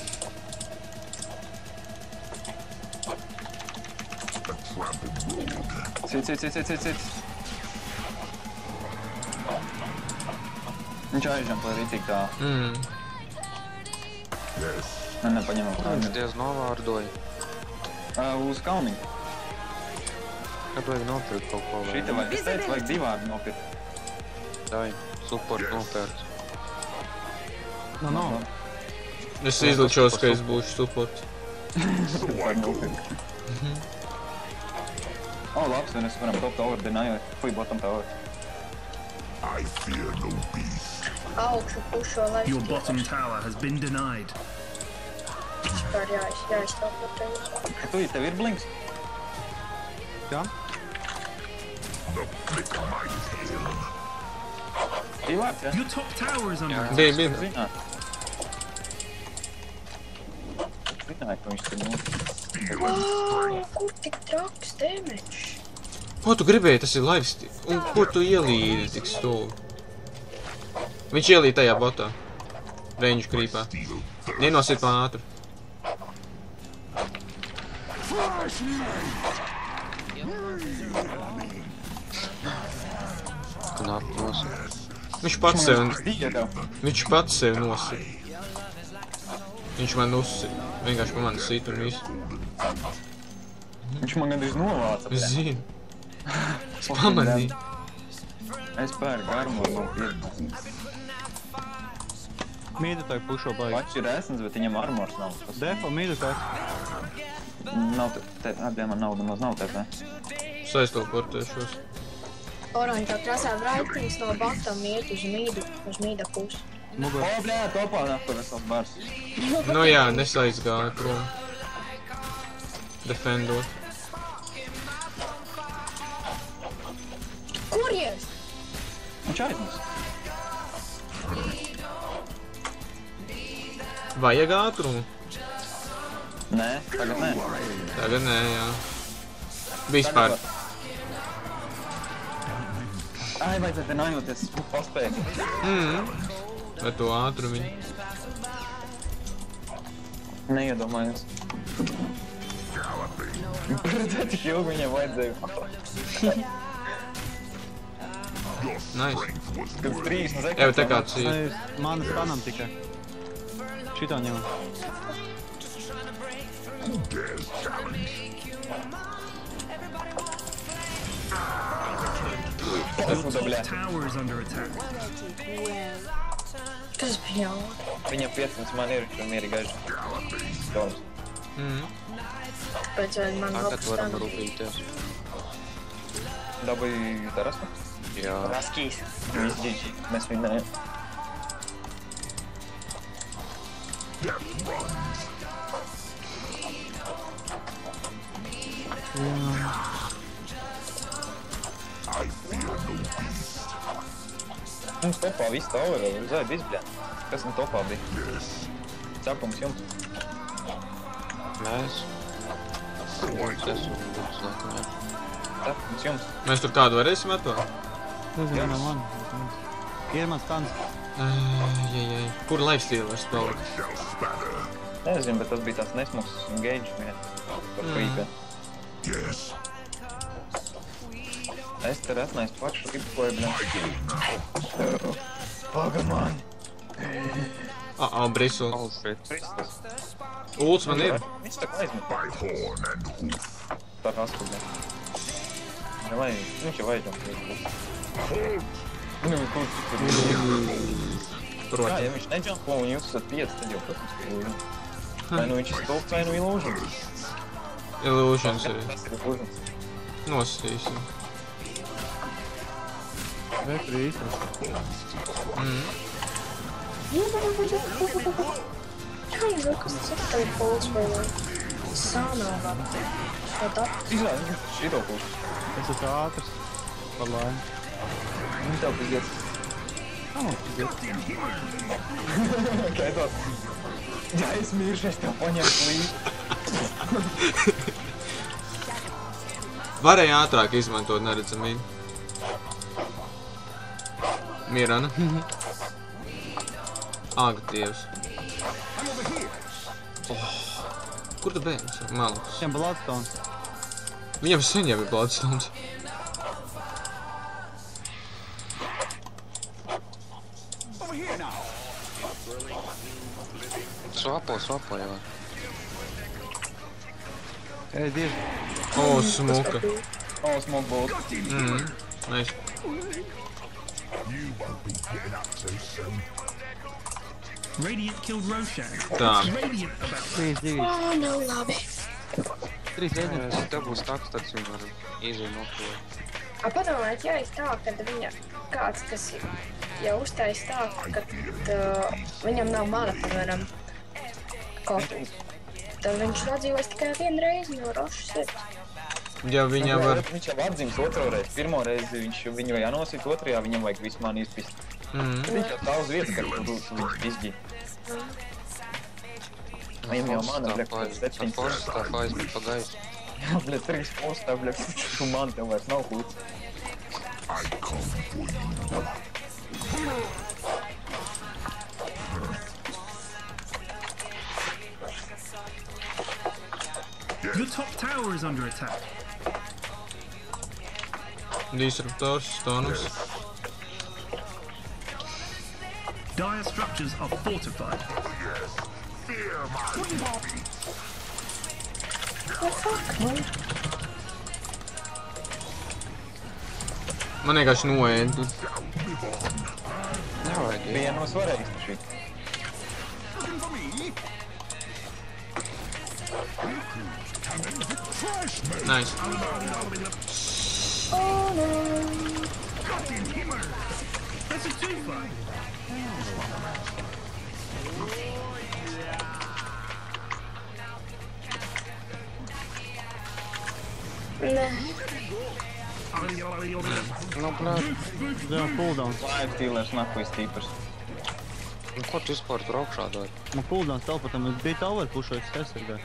A trampled road. Cīt, cīt, cīt, cīt, cīt, cīt. Viņš aizžam pa rītīgi tā. Mm. Yes. Ne, nepaņemam Viņš kādu. diez novārdoja. Uh, uz kalniņu. Kad vajag nopirkt kaut ko vai? Šita vajag, es teicu, vajag divārdu nopirkt. Dai, support nopērts. No, no. Es izličos, ka es būšu support. Vajag nopirkt. O, labs, un es varam top tower denājot. Fui bottom tower. I fear no beast. Augšu pušo, lai Your bottom tower has been denied. Vispār jāiz, jāizstāv par tevi. Tu, tev ir blinks? Jā? The flick of my tail. Divārds, ja? Your top tower is under attack. Bija, bija. Zināt. Zināju, ka viņš tur mūs. Wow, kur tik traks damage? Ko tu gribēji, tas ir lifesteal. Un ko tu ielīdi tik stūli? Viņš ielīd tajā botā. Range creepā. Nenosit pa ātru. Knap nosaka. Viņš pats sev, Dīja tev. viņš pats sev nosit. Viņš man uzsit. Vienkārši pa mani sit un visu. Viņš man gandrīz novāca. Es zinu. Es pamanīju. Es pēru garmo, man piedod. Mīdutāji pušo baigi. Pači ir esens, bet viņam armors nav. Tas Defo mīdutāji. nav te, te, atdē man naudu maz nav te, ne? Saizteleportēšos. Oranžā krasā braitings no bottom iet uz mīdu, uz mīda pusi. Mugur. O, bļā, topā nāko vesels bars. Nu jā, nesaizgāja prom. Defendot. Kur ies? Viņš aizmus. Vajag ātrumu? Nē, tagad nē. Tagad nē, jā. Vispār. Ai, vajadzētu nājoties paspēt. Mm. Ar to ātrumiņu. Neiedomājos. Redzēt, tik ilgi viņam vajadzēja. Nice. Kad trīsdesmit sekundes. Jau te kāds ir. Nē, mana spanam tikai. Šitā ņemam. There's challenge. Esmu to, bļā. Tower is under attack. Tas bija jau. Viņam piecdesmit man ir, viņš ir mierīgi gaiši. Storms. Mm. Pēc vēl man Tagad varam rūpīties. Dabūju terasku? Jā. Raskīs. Viss ģiģi. Mēs vinnējam. Death runs. Mums topā viss tower vēl ir zaļi izbļā. Kas nu topā bija? Cepums jums. Mēs. Es esmu būs laikam, jā. Cepums jums. Mēs tur kādu varēsim atvēl? Nezinu, no man. Ir mans stans. Jai, kur lifesteal var spēlēt? Nezinu, bet tas bija tāds nesmuks engage vien. Par creepē. Es te retnais pašu gribu ko ir, bļā. Pagaman! Ah, ah, Bristol. Alfred. Kristus. Ults man ir. Viņš tā kā aizmet. Tā kā askubē. Vai, viņš jau vajadzam. Nu, kur tur ir? Jā, ja viņš neģampo un jūs esat pieci, tad jau, protams, ka ilūžams. Vai nu viņš ir stulps, vai nu ilūžams. Illusions arī. Tas ir ilūžams. Nosīsim. Vai tur īstas? Mhm. Kā jūs vēl, kas tas ir tagad polts vai vai? Sānāvā. Vai tā? Izvēl, viņš šito pušu. Es esmu ātrs. Par laimi. Viņš tev pizdiet. Kā mums pizdiet? Kaitot. Ja es miršu, es tev paņemšu līdzi. Varēja ātrāk izmantot neredzamību. Mirana. Ak, Dievs. Oh. Kur tu bēns? Malus. Viņam Bloodstone. Viņam sen jau ir Bloodstones. Svapo, svapo jau. Ej, divi. O, smuka. O, smoke bolt. Mhm. Nice. Radiant killed Roshan. Tā. Radiant about that. Trīs, divi. O, nav labi. Trīs reizes. Ja tev būs tāds, tad viņu var īzī nokļūt. A padomājiet, ja es tā, kad viņa kāds, kas jau uztais tā, kad uh, viņam nav mana, piemēram, kaut, tad viņš nodzīvos tikai vienu reizi no rošas ir. Ja viņam var... Viņš jau atzīmes otro reizi. Pirmo reizi viņš viņu vai jānosīt, otrajā viņam vajag visu mani izpist. Mhm. Viņš jau tā uz vietas, kad tu viņš izģi. Viņam jau mana, bļa, Tā septiņas. forša tā aizmet pa gaisu. Jā, bļa, trīs postā, bļa, tu man tev vairs nav kūts. Your top tower is under attack. Disruptors, stonus. Dire structures are fortified. Man vienkārši noēdu. Nevajag, jā. Bija no svarīgs taču. Nice. Oh, no. That's a two-fight. Nē. Nu, blēd. Zem cooldowns. Live stealers nakujas tīpars. Nu, ko tu vispār tur augšā dari? Man cooldowns telepatam. Es biju tower pušojas aizsargāt.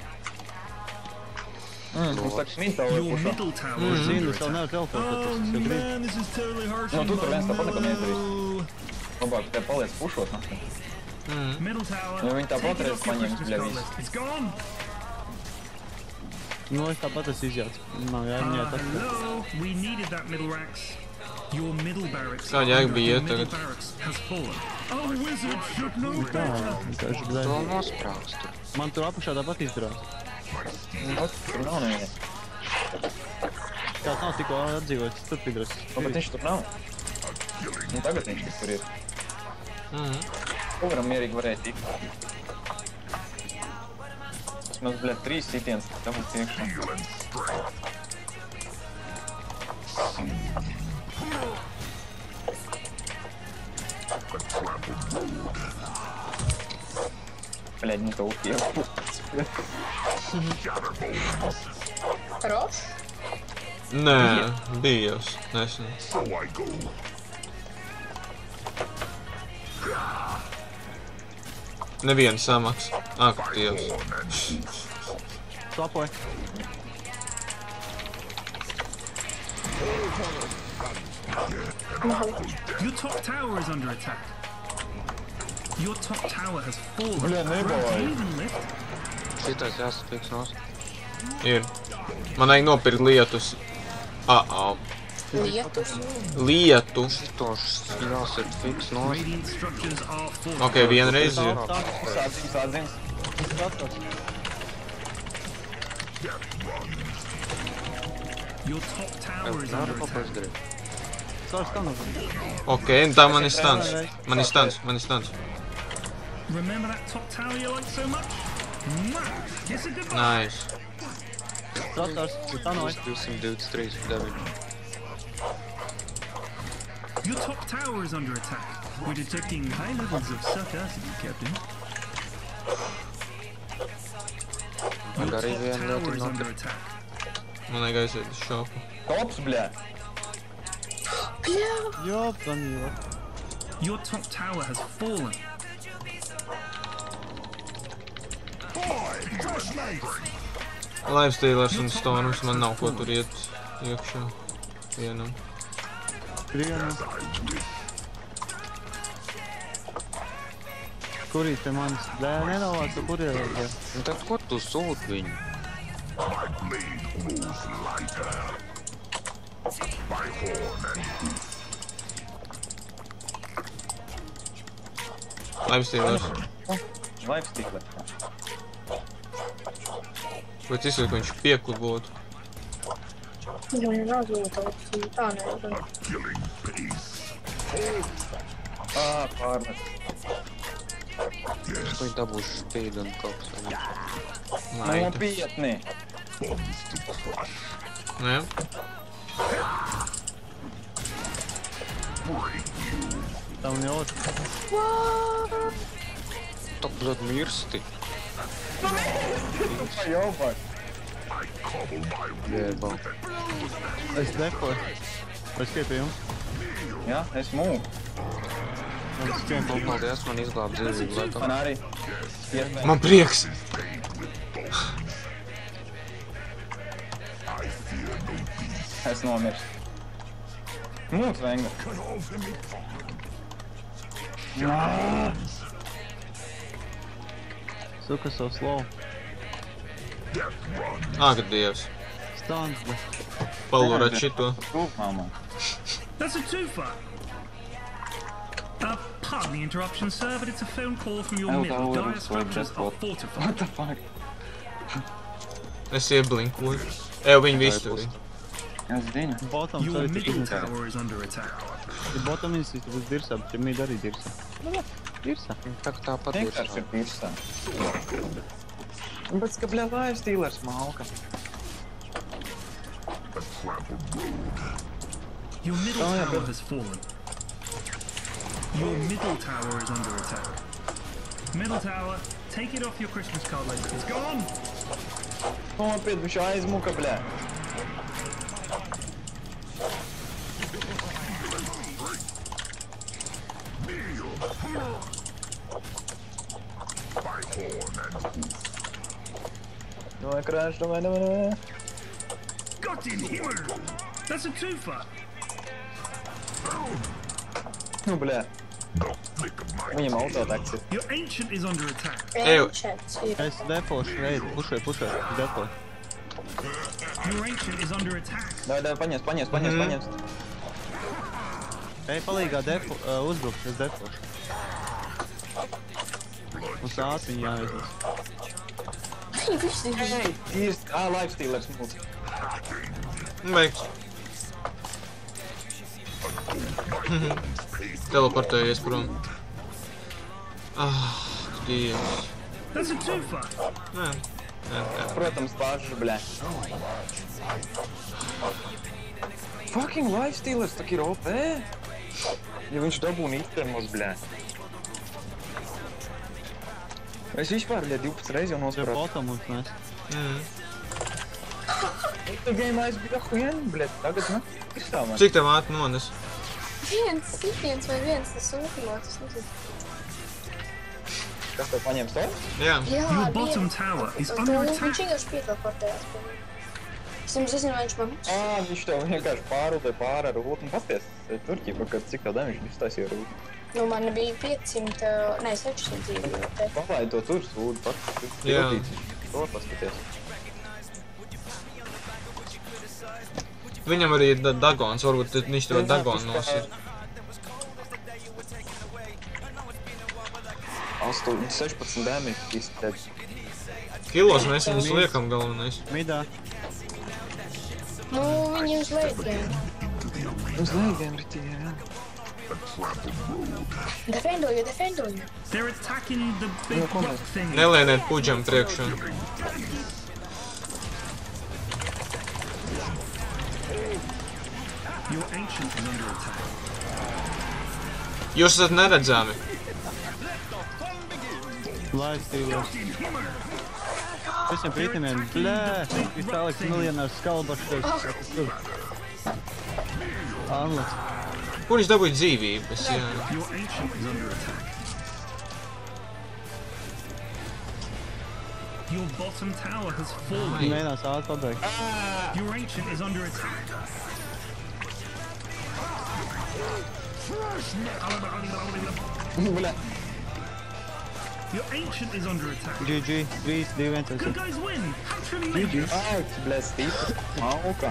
Mm, mums tā kā mid tower Your pušā. middle tower Es is zinu, under es vēl nevaru teleportēt. Oh Es jau gribu. man, this is totally harsh. Nu, tu tur viens tāpat neko neizdarīs. Labāk, tev paliec pušot naktī. Mhm. Middle tower. Nu, viņi tāpat Take it reiz off your paņems, Christmas bļa, card visu. list. It's gone. Nu, es tāpat esmu izjauts. Nav jāņē Uh, tas. hello, we needed that middle racks. Your middle barracks. Kā jēga bija Your iet middle tagad? barracks has fallen. Oh, wizard should know Tā, better. vienkārši Tu blēd. vēl nosprāvs tur. Man tur apakšā tāpat izdarās. Nu, tur nav neviens. Kāds nav tikko atdzīvots, tur pidras. Nu, bet viņš tur nav. Nu, tagad viņš tik tur ir. Mhm. Ko varam mierīgi varēja tikt? Tas mums, bļa, trīs sitiens, tam būs priekšā. Bļaļ, nu to upievu. Krošs? Nē, bija jau nesen. So I go. Neviena samaks. Ak, Dievs. Svapoju. Your top tower is under attack. Your top tower has fallen. Bля, Can nebāj. you even lift? Šitais jāsapieks nos. Ir. Man vajag nopirkt lietus. A-au. Lietus. Lietu. Šitos jāsat fiks nos. Radiant structures are falling. Ok, vienreiz ir. Sādziņas, sādziņas. Your top tower is under Nāra kaut ko attack. izdarīt. Caur stanu. Ok, tā man ir stans. Man ir stans, man ir stans. Remember that top tower you like so much? Mwah! Kiss it goodbye. Nice. Strators, stanoju. divsimt divdesmit trīs deviņi. Your top tower is under attack. We're detecting high levels of sarcasm, Captain. Your Arī top viena tower lieta is under nopirkt. attack. Man vajag aiziet uz šopu. Tops, bļā. Jā, panīva. Your top tower has fallen. Lifestealers un Storms, man nav ko tur iet iekšā. Vienam. Krienu. Kurī te manis? Blē, nenovāca, kur ir? Un tad ko tu sūti viņu? My blade grows lighter. My horn and Lifestealers. Laiks tikle. Bet izsaka, ka viņš piekli būtu. Jā, man nav zūta, tā nevar. killing pace. Ā, pārmet. Es ko dabūšu speed un kaut kas vēl. Naita. Nopietni. Bombs to crush. Nē? Tam ļoti. Tu, bļod, mirsti. Jaubai. I cobble my Jēba. Es defoju. Es tie pie jums. Jā, es mūku. Man es cien kaut Paldies, man izglāb dzīvību, lai Man tam. arī. Iespējams. Man prieks. Es nomirstu. Mūks, Venga. Suka savu slow. Ak, Dievs. Stans, bet. Palurēt šito. Tūp, mamma. That's a twofer. Uh, pardon the interruption, sir, but it's a phone call from your Oh, middle. that Dire was structures like are that. fortified. What the fuck? Es ieblinkoju. Eju, viņi visi tur. Es zinu. Bottom Your sorry, middle tas ir. tower is under attack. Ja bottom ministrs būs dirsā, bet ja mid arī dirsā. Nu, jā, dirsā. Tā kā tāpat ir. Vienkārši ir pirsā. Bet, ka, bļā, lifestealers malka. A trampled road. Your middle Oh, yeah, tower but- has fallen. Your middle tower is under attack. Middle tower, take it off your Christmas card list. It's gone! Nopiet, viņš aizmuka, bļā. My horn and hoof. Davai, krāš, davai, davai, davai. Got in Himmel! That's a twofer! Nu, bļā. The flick of my Viņam autotaks ir. Your ancient is under attack. Eju. Ancients ir. Es defošu reidu, pušai, pušai, defoju. Your ancient is under attack. Davai, davai, paņems, paņems, paņems, Mhm. paņems. Ej, palīgā defu, uh, uzbrukt, es defošu. Mums ātri jāizlas. Viņi visi ir. Ei, tīrs, ā, lifestealers mūk. Veiks. Teleportējies prom. Ah, Dievs. That's a twofer! Nē. Nē, nē. Protams, pašu, bļā. Fucking lifestealers tak ir O P. Ja viņš dabūna itemus, bļā. Es vispār, bļā, divpadsmit reizi jau Tur nosprātu. bottom mums mēs. Mm. Tu game aizbija huien, bļet, tagad, ne? Izstāmēt. Cik tev ātri nones? Viens sitiens vai viens tas sūkumā, tas nezinu. Kas tev paņēma to? Jā. Jā, Your bottom tower is under Viņš attack. vienkārši piekal kortējās pie mani. Es jums zinu, vai viņš man... Ā, viņš tev vienkārši pārūdē pāri ar rūtu un pasties. Turķība, kad cik tā damage viņš taisīja rūtu. Nu, man bija piecsimt, ne, sešsimt dzīvi, jau te. Palaid to tur sūdu pats. Jā. To paskaties. Viņam arī ir da dagons, varbūt viņš tev dagonu nosir. astoņi, sešpadsmit damage izteic. Kilos mēs viņus liekam galvenais. Midā. Nu, viņi uz lētiem. Uz lēgiem ritīja, jā. Defendoju, defendoju. They're attacking the big No, come rock on. thing. Nelieniet puģam priekšā. Your ancient is under attack. Jūs esat neredzami. Laistīvos. Visiem pītamiem, blē, viņš tāliks miljonārs skalbašs. Anlats. Kur viņš dabūja dzīvības, jā. Your ancient is under attack. Your bottom tower has fallen. Viņi mēģinās ātri pabeigt. Your ancient is under attack. Bļet. Your ancient is under attack. G G, trīs, divi, viens. Good guys win. Hatchery lead. Ārts, bļet, stīpa. Mauka.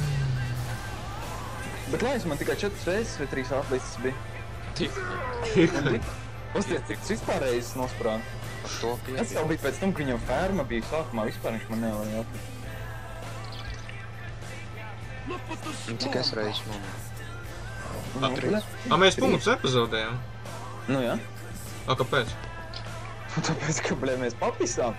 Bet lais, man tikai četras reizes vai trīs atlicis bija. Tik. Pasties, cik tas vispārējais nosprāna. Ar to Tas pieeja. jau bija pēc tam, ka viņam ferma bija sākumā, vispār viņš man nevarēja atlikt. Cik es reizes man? Nu, bļet. A, mēs punktus epizodējām. Nu, jā. A, kāpēc? Tāpēc, ka, bļet, mēs papisām.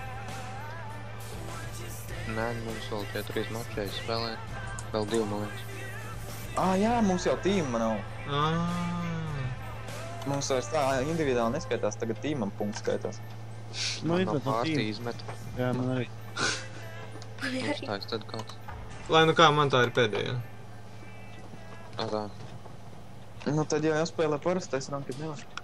Nē, mums vēl tie trīs mačēji spēlē. Vēl divi, man liekas. Ā, jā, mums jau tīma nav. Ā. Mums vairs tā individuāli neskaitās, tagad tīmam punkts skaitās. Nu, Man izmet no no pārtī tīma. izmet. Jā, man arī. Uzstājas tad kāds. Lai nu kā, man tā ir pēdējā. A, tā. Nu, tad jau jāspēlē parastais ranked nevar.